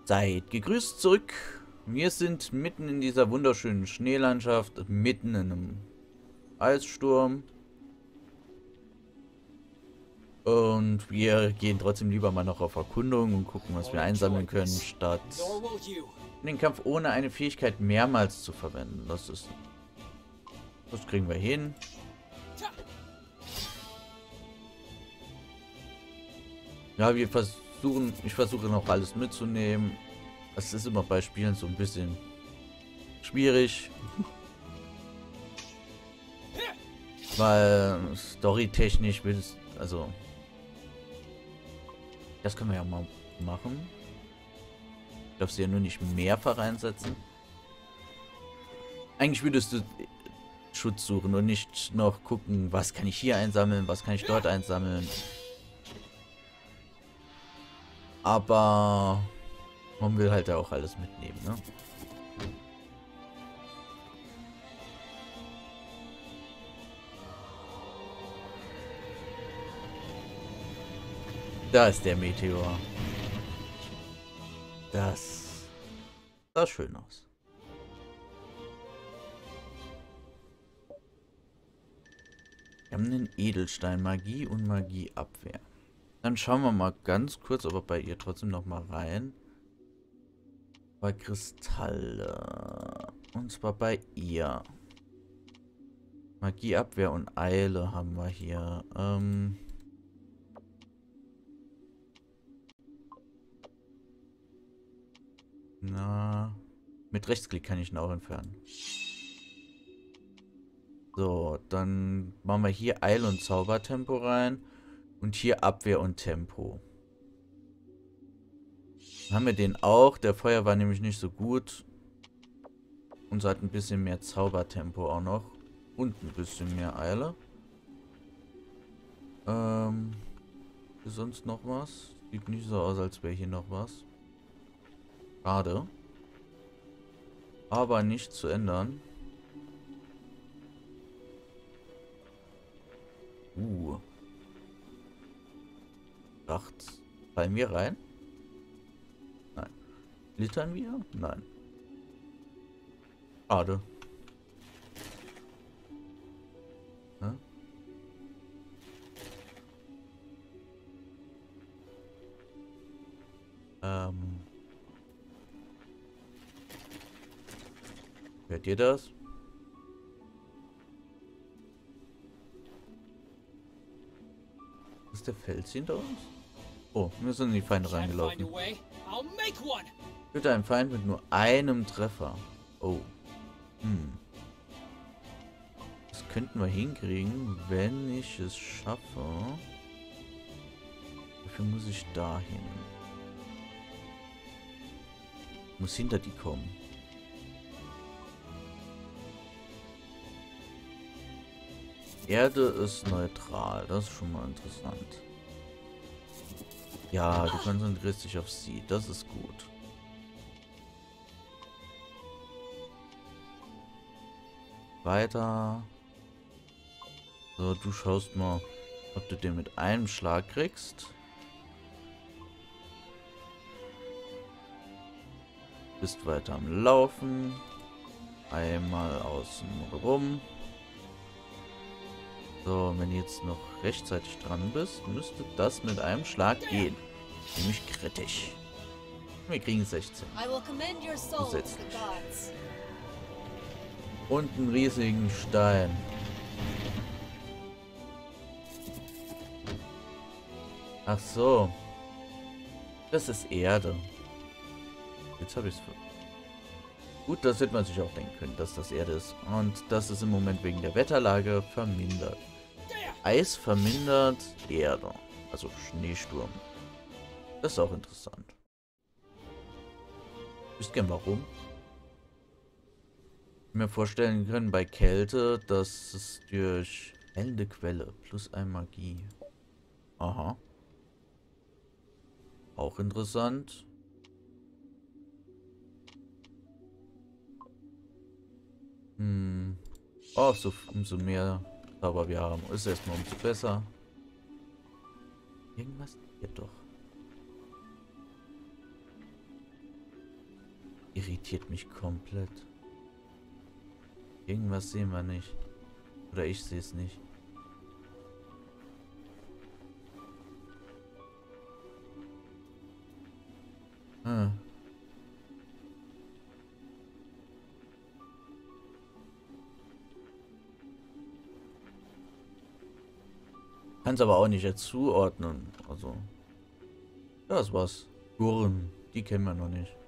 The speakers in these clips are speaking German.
Seid gegrüßt zurück. Wir sind mitten in dieser wunderschönen Schneelandschaft, mitten in einem Eissturm. Und wir gehen trotzdem lieber mal noch auf Erkundung und gucken, was wir einsammeln können, statt den Kampf ohne eine Fähigkeit mehrmals zu verwenden. Das kriegen wir hin. Ja, ich versuche noch alles mitzunehmen. Es ist immer bei Spielen so ein bisschen schwierig. Weil storytechnisch will es, also das können wir ja mal machen. Ich darf sie ja nur nicht mehrfach einsetzen. Eigentlich würdest du Schutz suchen und nicht noch gucken, was kann ich hier einsammeln, was kann ich dort einsammeln. Aber man will halt auch alles mitnehmen, ne? Da ist der Meteor. Das sah schön aus. Wir haben einen Edelstein, Magie und Magieabwehr. Dann schauen wir mal ganz kurz, aber bei ihr trotzdem noch mal rein. Bei Kristalle. Und zwar bei ihr. Magieabwehr und Eile haben wir hier. Na. Mit Rechtsklick kann ich ihn auch entfernen. So, dann machen wir hier Eil- und Zaubertempo rein. Und hier Abwehr und Tempo. Dann haben wir den auch. Der Feuer war nämlich nicht so gut. Und so hat ein bisschen mehr Zaubertempo auch noch. Und ein bisschen mehr Eile. Ist sonst noch was? Sieht nicht so aus, als wäre hier noch was. Schade. Aber nicht zu ändern. Nachts. Fallen wir rein? Nein. Glittern wir? Nein. Schade. Hä? Hört ihr das? Ist der Fels hinter uns? Oh, wir sind in die Feinde reingelaufen. Töte einen Feind mit nur einem Treffer. Oh. Das könnten wir hinkriegen, wenn ich es schaffe. Dafür muss ich dahin. Ich muss hinter die kommen. Erde ist neutral. Das ist schon mal interessant. Ja, du konzentrierst dich auf sie. Das ist gut. Weiter. So, du schaust mal, ob du den mit einem Schlag kriegst. Bist weiter am Laufen. Einmal außen rum. So, wenn du jetzt noch rechtzeitig dran bist, müsste das mit einem Schlag gehen. Nämlich kritisch. Wir kriegen 16. Zusätzlich. Und einen riesigen Stein. Ach so. Das ist Erde. Jetzt habe ich es. Gut, das hätte man sich auch denken können, dass das Erde ist. Und das ist im Moment wegen der Wetterlage vermindert. Eis vermindert Erde. Also Schneesturm. Das ist auch interessant. Wisst ihr warum? Ich mir vorstellen können bei Kälte, dass es durch hellende Quelle plus ein Magie. Aha. Auch interessant. Oh, umso mehr Zauber wir haben, ist erstmal umso besser. Irgendwas hier doch. irritiert mich komplett. Irgendwas sehen wir nicht. Oder ich sehe es nicht. Hm. Kann es aber auch nicht jetzt zuordnen. Also. Das war's. Gurren. Die kennen wir noch nicht.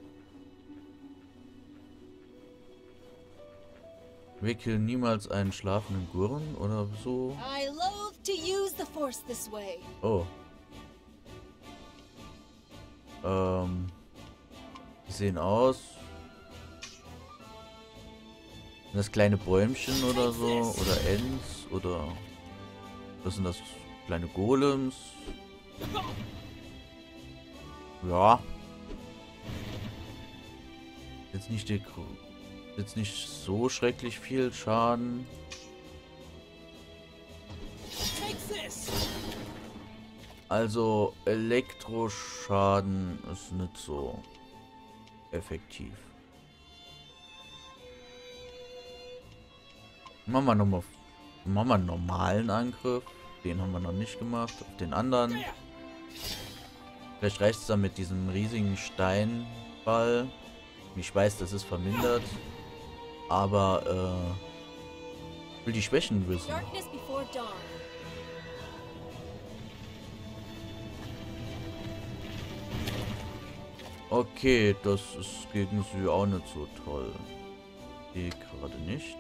Wickel niemals einen schlafenden Gurren oder so. I loathe to use the force this way. Oh. Die sehen aus. Sind das kleine Bäumchen oder so? Oder Ents? Oder was sind das? Kleine Golems? Ja. Jetzt nicht so schrecklich viel Schaden. Also Elektroschaden ist nicht so effektiv. Machen wir nochmal einen normalen Angriff. Den haben wir noch nicht gemacht. Auf den anderen. Vielleicht reicht es dann mit diesem riesigen Steinball. Ich weiß, das ist vermindert. Aber ich will die Schwächen wissen. Okay, das ist gegen sie auch nicht so toll. Die gerade nicht.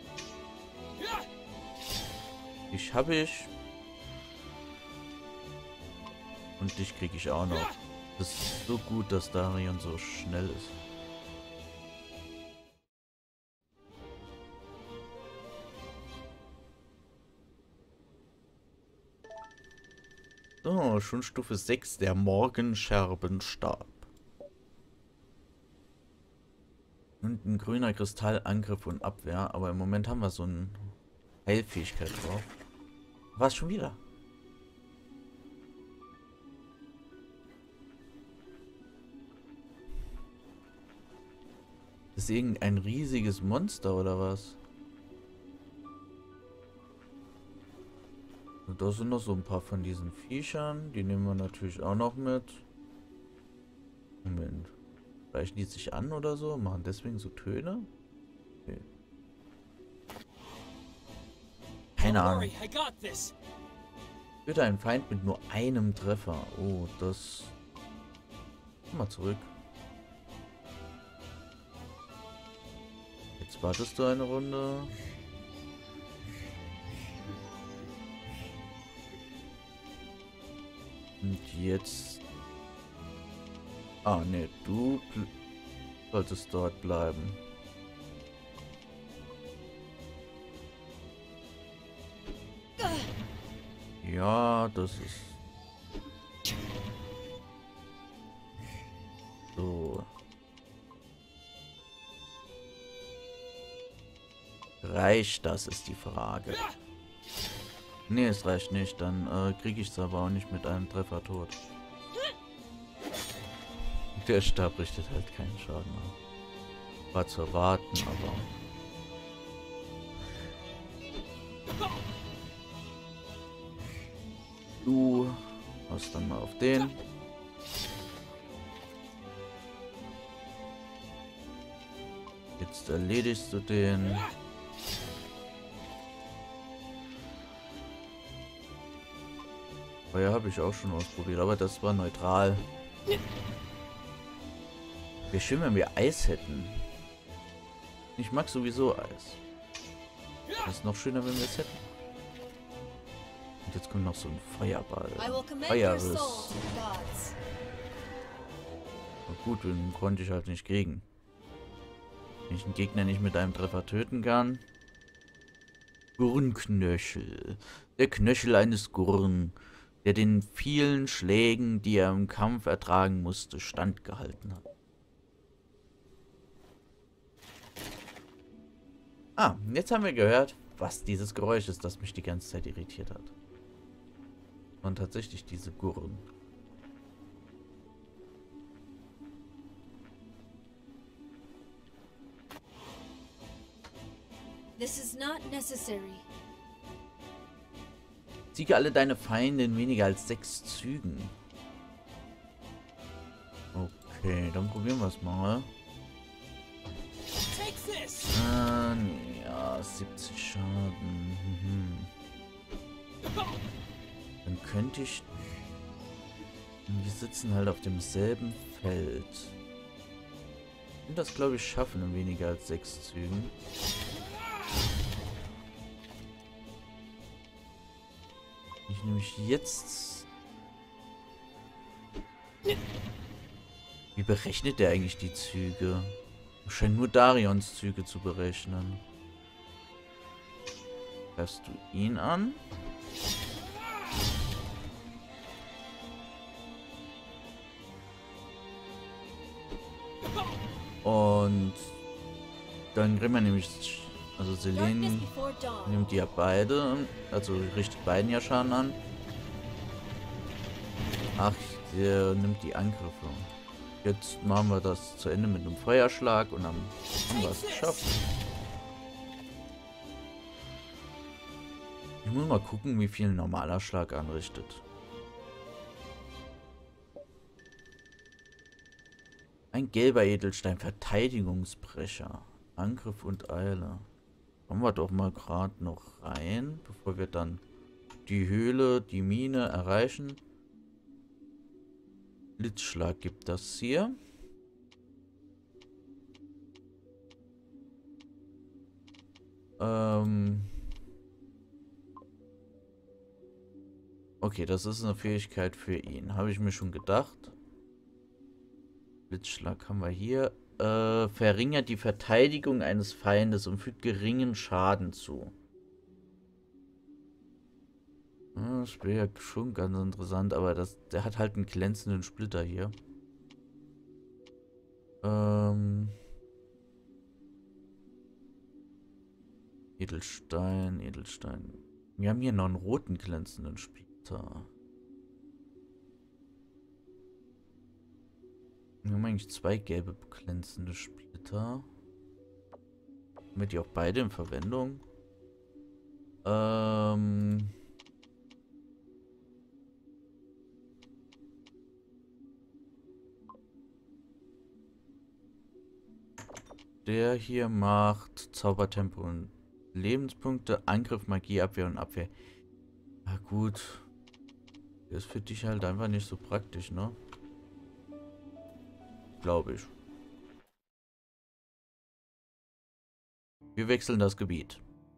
Dich habe ich. Und dich kriege ich auch noch. Das ist so gut, dass Darion so schnell ist. So, schon Stufe 6, der Morgenscherbenstab. Und ein grüner Kristall, Angriff und Abwehr. Aber im Moment haben wir so eine Heilfähigkeit drauf. War es schon wieder? Ist irgendein riesiges Monster oder was? Und da sind noch so ein paar von diesen Viechern. Die nehmen wir natürlich auch noch mit. Moment. Reichen die sich an oder so? Machen deswegen so Töne? Okay. Keine Ahnung. Bitte ein Feind mit nur einem Treffer. Oh, das... Komm mal zurück. Jetzt wartest du eine Runde. Und jetzt... Ah, ne, du solltest dort bleiben. Ja, das ist... So. Reicht das, ist die Frage. Nee, es reicht nicht. Dann kriege ich es aber auch nicht mit einem Treffer tot. Der Stab richtet halt keinen Schaden an. War zu erwarten, aber... Du hast dann mal auf den. Jetzt erledigst du den. Feuer habe ich auch schon ausprobiert, aber das war neutral. Wäre schön, wenn wir Eis hätten. Ich mag sowieso Eis. Das ist noch schöner, wenn wir es hätten. Und jetzt kommt noch so ein Feuerball. Feuerriss. Gut, den konnte ich halt nicht kriegen. Wenn ich einen Gegner nicht mit einem Treffer töten kann. Gurrenknöchel. Der Knöchel eines Gurren, der den vielen Schlägen, die er im Kampf ertragen musste, standgehalten hat. Ah, jetzt haben wir gehört, was dieses Geräusch ist, das mich die ganze Zeit irritiert hat. Und tatsächlich diese Gurren. This is not necessary. Siege alle deine Feinde in weniger als 6 Zügen. Okay, dann probieren wir es mal. Ja, 70 Schaden. Dann könnte ich... Wir sitzen halt auf demselben Feld. Ich kann das, glaube ich, schaffen in weniger als 6 Zügen. Ich nämlich jetzt... Wie berechnet der eigentlich die Züge? Scheint nur Darions Züge zu berechnen. Greifst du ihn an? Und dann kriegen wir nämlich, also Selene nimmt die ja beide, also richtet beiden ja Schaden an. Ach, der nimmt die Angriffe. Jetzt machen wir das zu Ende mit einem Feuerschlag und dann haben wir es geschafft. Ich muss mal gucken, wie viel ein normaler Schlag anrichtet. Ein gelber Edelstein, Verteidigungsbrecher, Angriff und Eile. Kommen wir doch mal gerade noch rein, bevor wir dann die Höhle, die Mine erreichen. Blitzschlag gibt das hier. Okay, das ist eine Fähigkeit für ihn. Habe ich mir schon gedacht. Blitzschlag haben wir hier. Verringert die Verteidigung eines Feindes und fügt geringen Schaden zu. Das wäre ja schon ganz interessant, aber der hat halt einen glänzenden Splitter hier. Edelstein, Edelstein. Wir haben hier noch einen roten glänzenden Splitter. Wir haben eigentlich 2 gelbe glänzende Splitter. Haben wir die auch beide in Verwendung? Der hier macht Zaubertempo und Lebenspunkte, Angriff, Magie, Abwehr und Abwehr. Na gut. Der ist für dich halt einfach nicht so praktisch, ne? Glaube ich. Wir wechseln das Gebiet.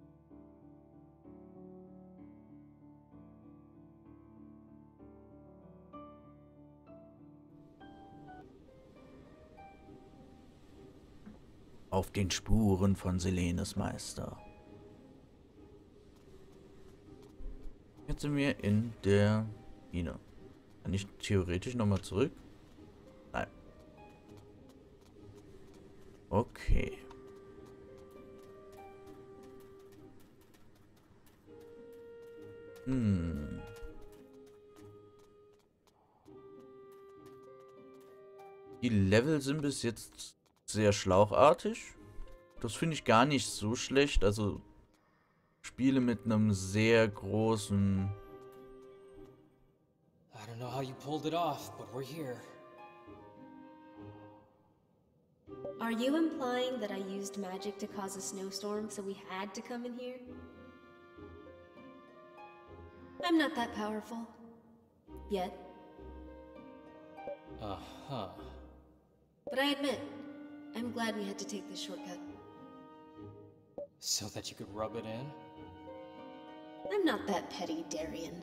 Auf den Spuren von Selenes Meister. Jetzt sind wir in der Mine. Kann ich theoretisch nochmal zurück? Nein. Okay. Die Level sind bis jetzt sehr schlauchartig. Das finde ich gar nicht so schlecht. Also Spiele mit einem sehr großen... I don't know how you pulled it off, but we're here. Are you implying that I used magic to cause a snowstorm, so we had to come in here? I'm not that powerful. Yet. Uh-huh. But I admit, I'm glad we had to take this shortcut. So that you could rub it in? I'm not that petty, Darian.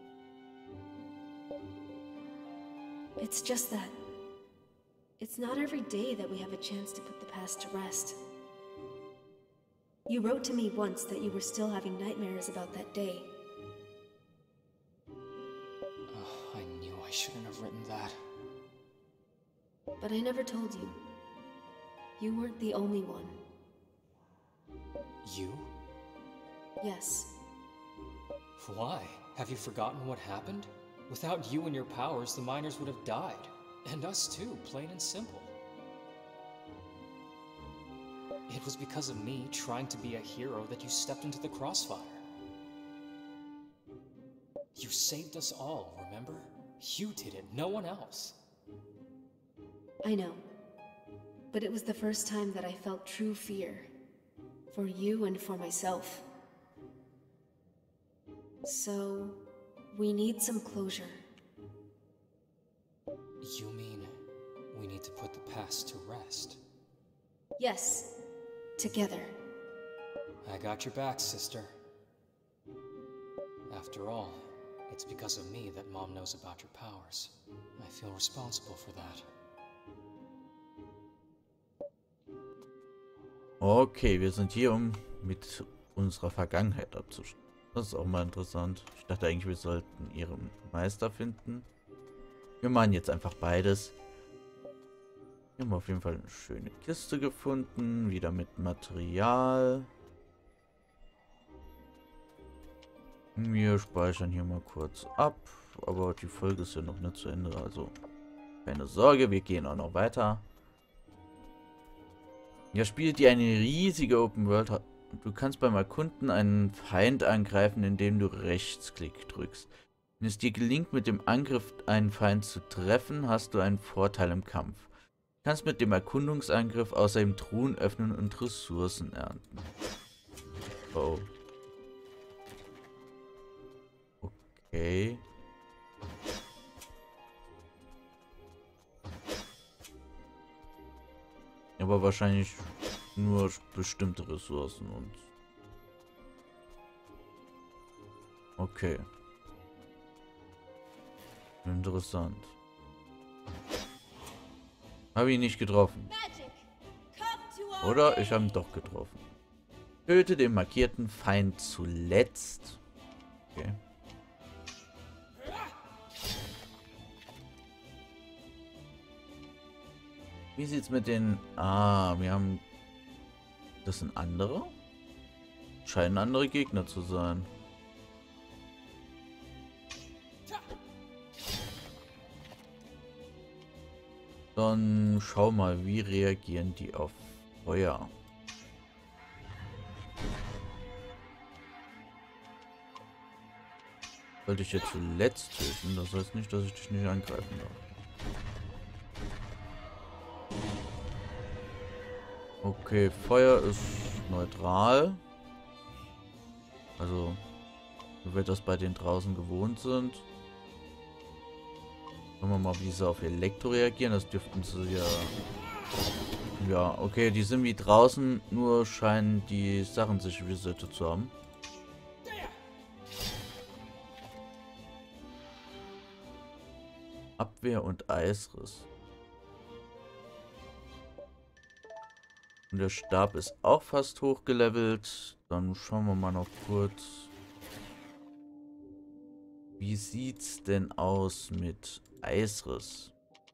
It's just that it's not every day that we have a chance to put the past to rest. You wrote to me once that you were still having nightmares about that day. Oh, I knew I shouldn't have written that. But I never told you. You weren't the only one. You? Yes. Why? Have you forgotten what happened? Without you and your powers, the miners would have died. And us too, plain and simple. It was because of me trying to be a hero that you stepped into the crossfire. You saved us all, remember? You did it, no one else. I know. But it was the first time that I felt true fear. For you and for myself. So, we need some closure. You mean we need to put the past to rest? Yes. Together. I got your back, sister. After all, it's because of me that Mom knows about your powers. I feel responsible for that. Okay, wir sind hier, um mit unserer Vergangenheit abzuschließen. Das ist auch mal interessant. Ich dachte eigentlich, wir sollten ihren Meister finden. Wir machen jetzt einfach beides. Wir haben auf jeden Fall eine schöne Kiste gefunden. Wieder mit Material. Wir speichern hier mal kurz ab. Aber die Folge ist ja noch nicht zu Ende. Also keine Sorge, wir gehen auch noch weiter. Ja, spielt die eine riesige Open World hat. Du kannst beim Erkunden einen Feind angreifen, indem du Rechtsklick drückst. Wenn es dir gelingt, mit dem Angriff einen Feind zu treffen, hast du einen Vorteil im Kampf. Du kannst mit dem Erkundungsangriff außerdem Truhen öffnen und Ressourcen ernten. Oh. Okay. Aber wahrscheinlich nur bestimmte Ressourcen und... Okay. Interessant. Habe ihn nicht getroffen. Oder ich habe ihn doch getroffen. Töte den markierten Feind zuletzt. Okay. Wie sieht's mit den... Ah, wir haben... Das sind andere? Scheinen andere Gegner zu sein. Dann schau mal, wie reagieren die auf Feuer? Sollte ich jetzt zuletzt töten? Das heißt nicht, dass ich dich nicht angreifen darf. Okay, Feuer ist neutral. Also, wie wir das bei den draußen gewohnt sind. Schauen wir mal, wie sie auf Elektro reagieren. Das dürften sie ja... Ja, okay, die sind wie draußen, nur scheinen die Sachen sich resettet zu haben. Abwehr und Eisriss. Und der Stab ist auch fast hochgelevelt. Dann schauen wir mal noch kurz. Wie sieht's denn aus mit Eisriss?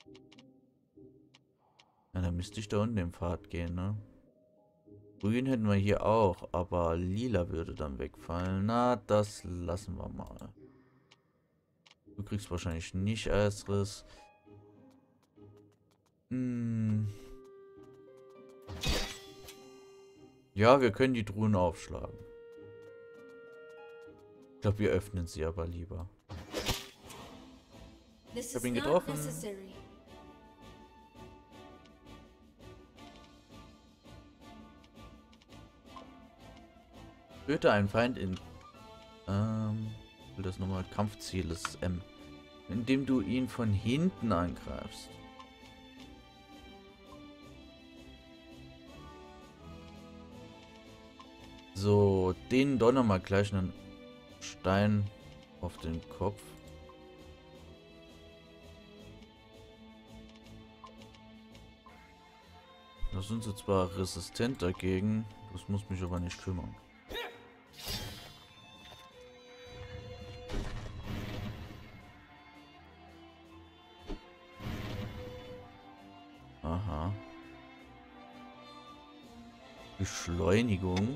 Ja, dann müsste ich da unten den Pfad gehen, ne? Grün hätten wir hier auch, aber lila würde dann wegfallen. Na, das lassen wir mal. Du kriegst wahrscheinlich nicht Eisriss. Ja, wir können die Truhen aufschlagen. Ich glaube, wir öffnen sie aber lieber. Ich habe ihn getroffen. Töte einen Feind in... will das nochmal? Kampfziel ist M. Indem du ihn von hinten angreifst. So, den donnern wir gleich einen Stein auf den Kopf. Da sind sie zwar resistent dagegen, das muss mich aber nicht kümmern. Aha. Beschleunigung.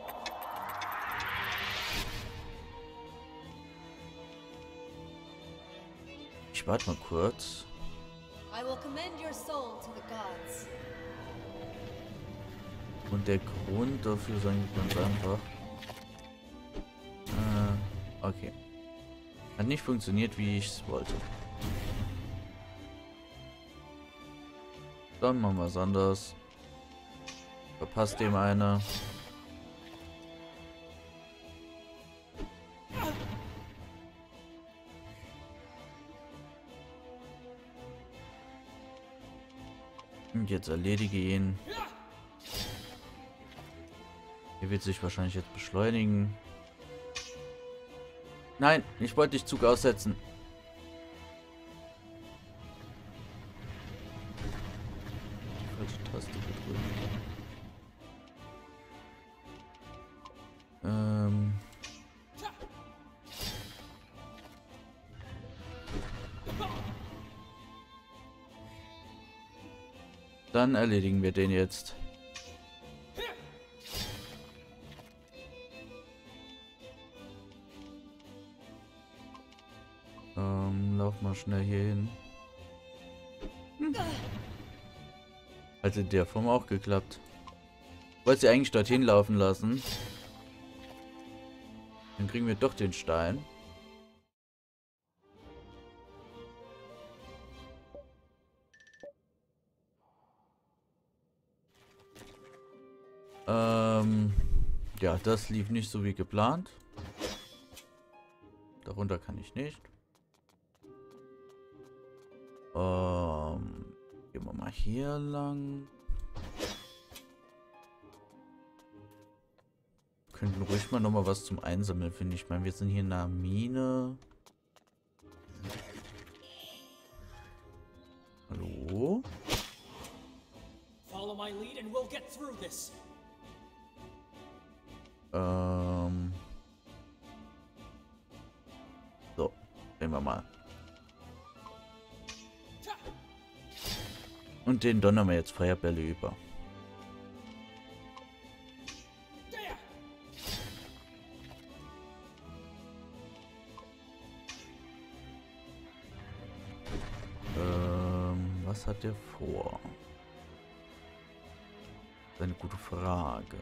Ich warte mal kurz. I will commend your soul to the gods. Und der Grund dafür ist eigentlich ganz einfach. Okay. Hat nicht funktioniert, wie ich es wollte. Dann machen wir es anders. Verpasst dem eine. Und jetzt erledige ihn. Er wird sich wahrscheinlich jetzt beschleunigen. Nein, ich wollte dich Zug aussetzen. Falsche Taste gedrückt. Dann erledigen wir den jetzt. Lauf mal schnell hier hin. Hat in der Form auch geklappt. Wollte sie eigentlich dorthin laufen lassen. Dann kriegen wir doch den Stein. Ja, das lief nicht so wie geplant. Darunter kann ich nicht. Gehen wir mal hier lang. Könnten ruhig mal noch mal was zum Einsammeln finden. Ich meine, wir sind hier in einer Mine. Hallo? Follow my lead and we'll get through this. So, sehen wir mal. Und den donnern wir jetzt Feuerbälle über. Was hat der vor? Das ist eine gute Frage.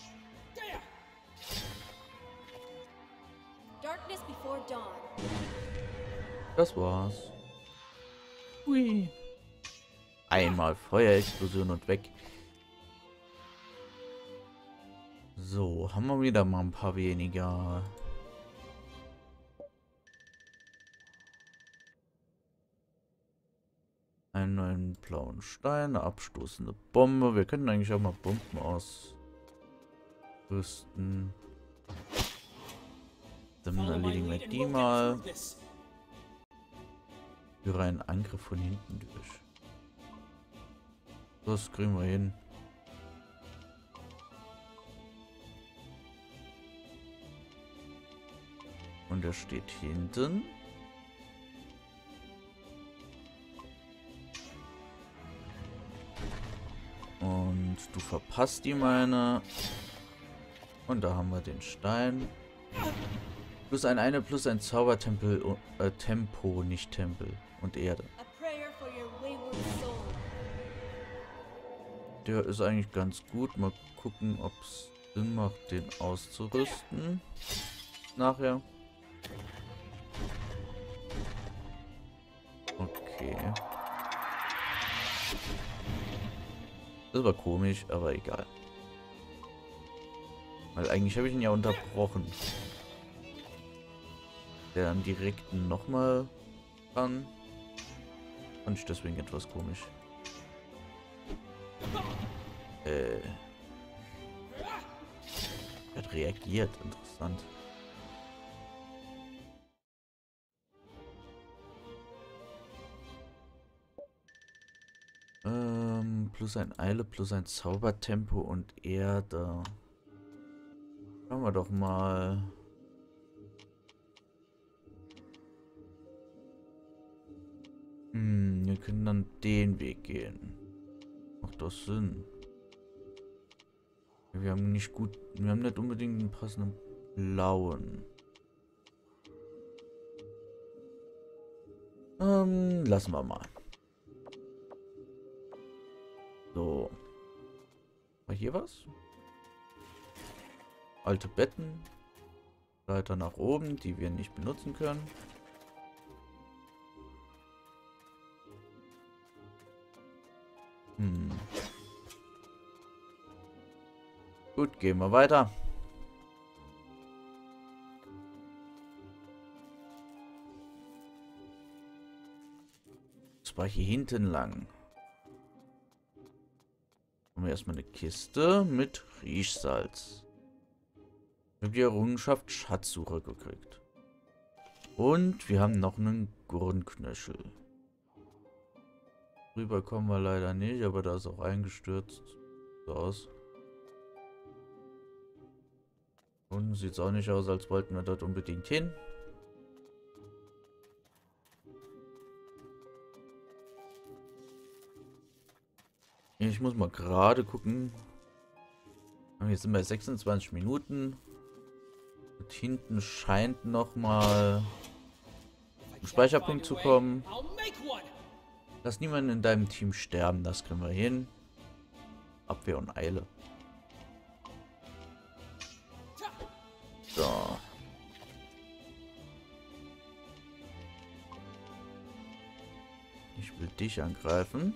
Das war's. Hui. Einmal Feuerexplosion und weg. So, haben wir wieder mal ein paar weniger. Einen neuen blauen Stein, eine abstoßende Bombe. Wir können eigentlich auch mal Bomben ausrüsten. Dann erledigen wir die mal. Führe einen Angriff von hinten durch. Das kriegen wir hin. Und er steht hinten. Und du verpasst ihm eine. Und da haben wir den Stein. Plus ein Zaubertempel, Tempo, nicht Tempel. Und Erde. Der ist eigentlich ganz gut. Mal gucken, ob es Sinn macht, den auszurüsten. Nachher. Okay. Das war komisch, aber egal. Weil eigentlich habe ich ihn ja unterbrochen. Der dann direkt nochmal ran. Fand ich deswegen etwas komisch. Er hat reagiert. Interessant. Plus ein Eile, plus ein Zaubertempo und Erde. Schauen wir doch mal. Wir können dann den Weg gehen. Macht doch Sinn. Wir haben nicht unbedingt einen passenden blauen. Lassen wir mal. So. War hier was? Alte Betten. Leiter nach oben, die wir nicht benutzen können. Gut, gehen wir weiter. Das war hier hinten lang. Haben wir erstmal eine Kiste mit Riechsalz. Ich habe die Errungenschaft Schatzsucher gekriegt. Und wir haben noch einen Gurrenknöchel. Rüber kommen wir leider nicht, aber da ist auch eingestürzt. So aus. Und sieht auch nicht aus, als wollten wir dort unbedingt hin. Ich muss mal gerade gucken. Wir sind bei 26 Minuten. Und hinten scheint noch mal ein Speicherpunkt zu kommen. Lass niemanden in deinem Team sterben, das kriegen wir hin. Abwehr und Eile. So. Ich will dich angreifen.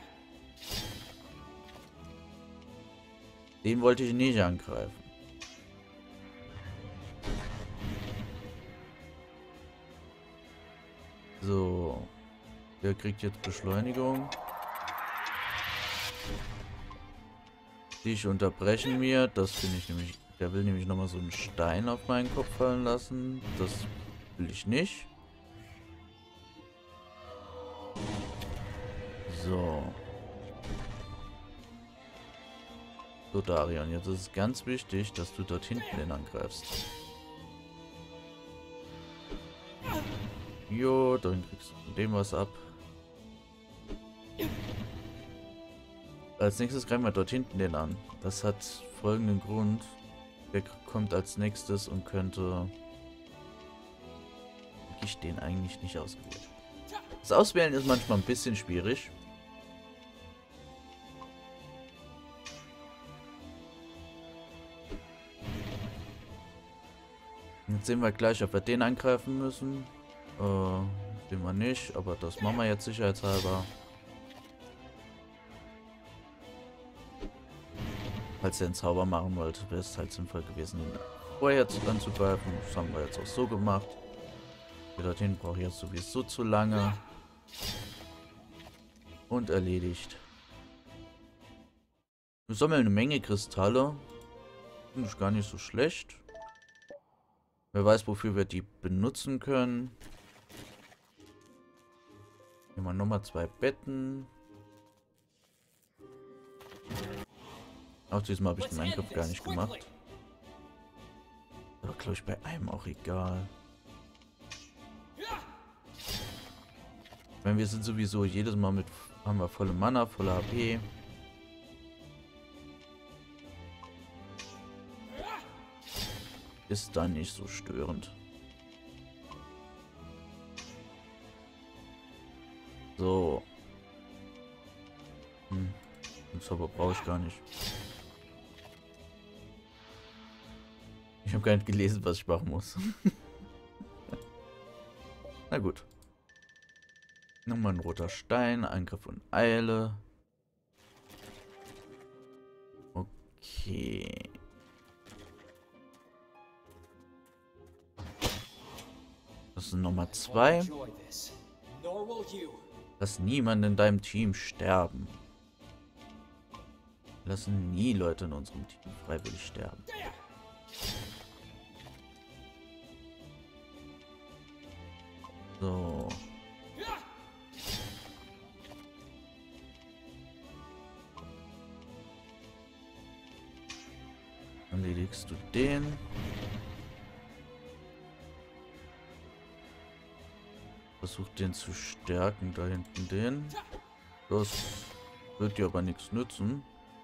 Den wollte ich nicht angreifen. So. Der kriegt jetzt Beschleunigung. Dich unterbrechen wir. Das finde ich nämlich. Der will nämlich nochmal so einen Stein auf meinen Kopf fallen lassen. Das will ich nicht. So. So, Darian, jetzt ist es ganz wichtig, dass du dort hinten den angreifst. Jo, dann kriegst du von dem was ab. Als nächstes greifen wir dort hinten den an. Das hat folgenden Grund. Der kommt als nächstes und könnte... Ich den eigentlich nicht ausgewählt. Das Auswählen ist manchmal ein bisschen schwierig. Jetzt sehen wir gleich, ob wir den angreifen müssen. Sehen wir nicht, aber das machen wir jetzt sicherheitshalber. Falls er einen Zauber machen wollte, wäre es halt sinnvoll gewesen, ihn vorher anzugreifen. Das haben wir jetzt auch so gemacht. Hier dorthin brauche ich jetzt sowieso zu lange. Und erledigt. Wir sammeln eine Menge Kristalle. Finde ich gar nicht so schlecht. Wer weiß, wofür wir die benutzen können. Nehmen wir nochmal 2 Betten. Auch diesmal habe ich den Angriff gar nicht gemacht. Aber glaube ich bei einem auch egal. Wenn wir sind sowieso jedes Mal mit, haben wir volle Mana, volle HP. Ist dann nicht so störend. So. Den Zauber brauche ich gar nicht. Ich habe gar nicht gelesen, was ich machen muss. Na gut. Nochmal ein roter Stein, Angriff und Eile. Okay. Das sind Nummer 2. Lass niemanden in deinem Team sterben. Wir lassen nie Leute in unserem Team freiwillig sterben. So. Erledigst du den? Versuch den zu stärken, da hinten den. Das wird dir aber nichts nützen.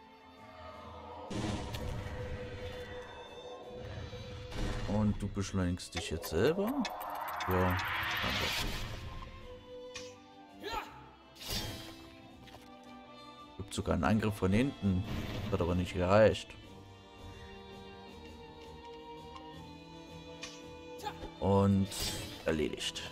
Und du beschleunigst dich jetzt selber? Ja, danke. gibt sogar einen Angriff von hinten. Das hat aber nicht gereicht. Und erledigt.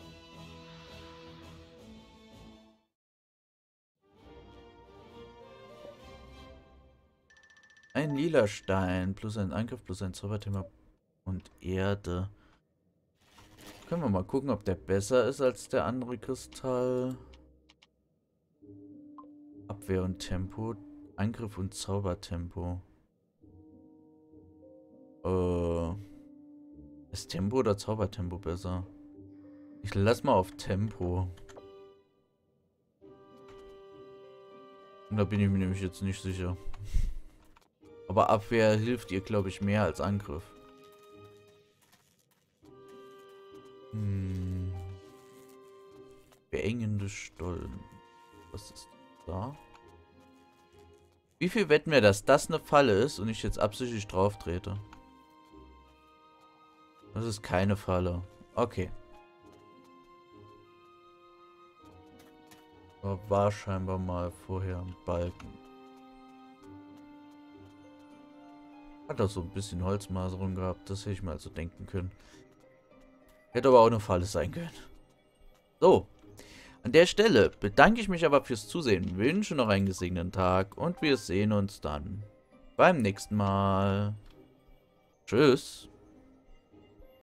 Ein lila Stein, plus ein Angriff, plus ein Zauberthema und Erde. Können wir mal gucken, ob der besser ist als der andere Kristall. Abwehr und Tempo. Angriff und Zaubertempo. Ist Tempo oder Zaubertempo besser? Ich lass mal auf Tempo. Und da bin ich mir nämlich jetzt nicht sicher. Aber Abwehr hilft ihr, glaube ich, mehr als Angriff. Beengende Stollen. Was ist da? Wie viel wetten wir, dass das eine Falle ist und ich jetzt absichtlich drauf trete? Das ist keine Falle. Okay. War scheinbar mal vorher ein Balken. Hat auch so ein bisschen Holzmaserung gehabt. Das hätte ich mir also denken können. Hätte aber auch eine Falle sein können. So. An der Stelle bedanke ich mich aber fürs Zusehen. Wünsche noch einen gesegneten Tag. Und wir sehen uns dann beim nächsten Mal. Tschüss.